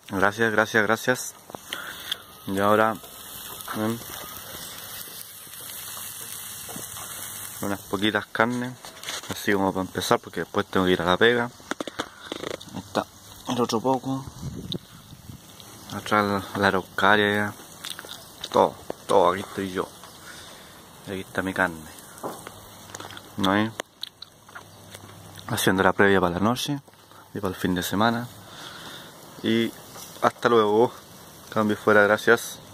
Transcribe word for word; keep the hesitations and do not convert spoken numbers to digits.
Gracias, gracias, gracias. Y ahora ¿ven? Unas poquitas carnes, así como para empezar, porque después tengo que ir a la pega. Ahí está el otro poco. Atrás la araucaria ya. Todo, todo, aquí estoy yo. Y aquí está mi carne. ¿No hay? Haciendo la previa para la noche y para el fin de semana. Y hasta luego. Cambio fuera, gracias.